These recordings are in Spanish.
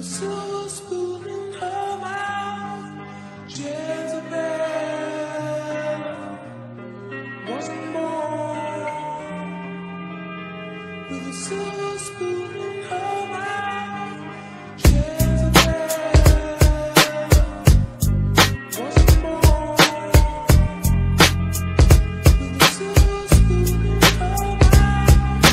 silver spoon in her mouth, Jezebel wasn't born with a silver spoon in her mouth. Jezebel wasn't born with a silver spoon in her mouth.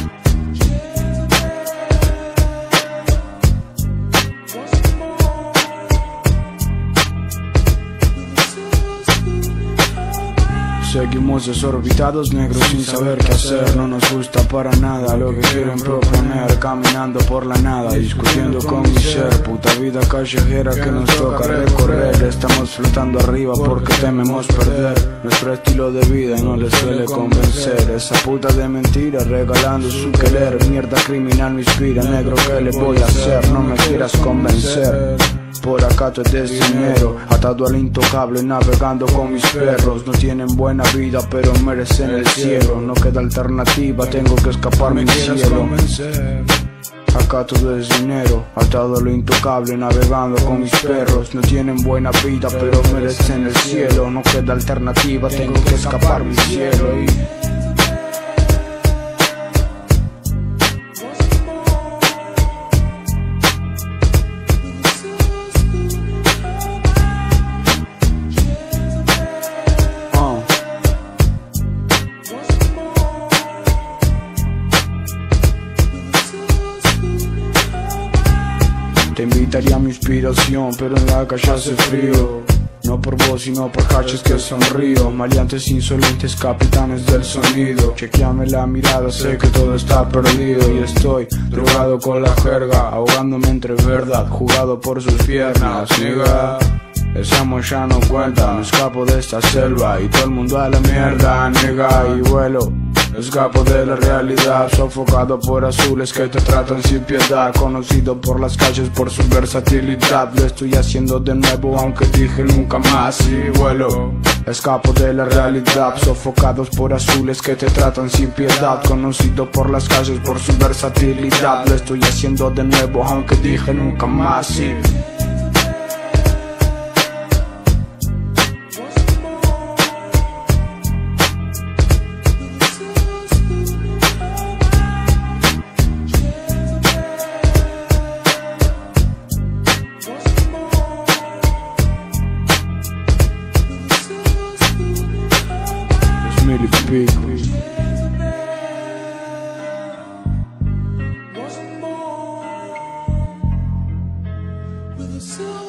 Seguimos desorbitados, negros sin saber qué hacer. No nos gusta para nada lo que quieren proponer. Caminando por la nada, discutiendo con mi ser. Puta vida callejera que nos toca recorrer. Estamos flotando arriba porque tememos perder nuestro estilo de vida y no les suele convencer. Esa puta de mentira regalando su querer. Mierda criminal me inspira, negro, ¿qué le voy a hacer? No me quieras convencer. Por acá todo es dinero, atado al intocable, navegando con mis perros. No tienen buena vida, pero merecen el cielo. No queda alternativa, tengo que escapar mi cielo. Acá todo es dinero, atado a lo intocable, navegando con mis perros. No tienen buena vida, pero merecen el cielo. No queda alternativa, tengo que escapar mi cielo. Te invitaría a mi inspiración, pero en la calle hace frío. No por vos, sino por haches que sonrío. Maleantes insolentes, capitanes del sonido. Chequeame la mirada, sé que todo está perdido. Y estoy drogado con la jerga, ahogándome entre verdad, jugado por sus piernas, nigga. Esa ya no cuenta, me escapo de esta selva y todo el mundo a la mierda, nigga. Y vuelo, escapo de la realidad, sofocado por azules que te tratan sin piedad. Conocido por las calles por su versatilidad, lo estoy haciendo de nuevo aunque dije nunca más. Y vuelo, escapo de la realidad, sofocados por azules que te tratan sin piedad. Conocido por las calles por su versatilidad, lo estoy haciendo de nuevo aunque dije nunca más. Y really big. Wasn't born with a silver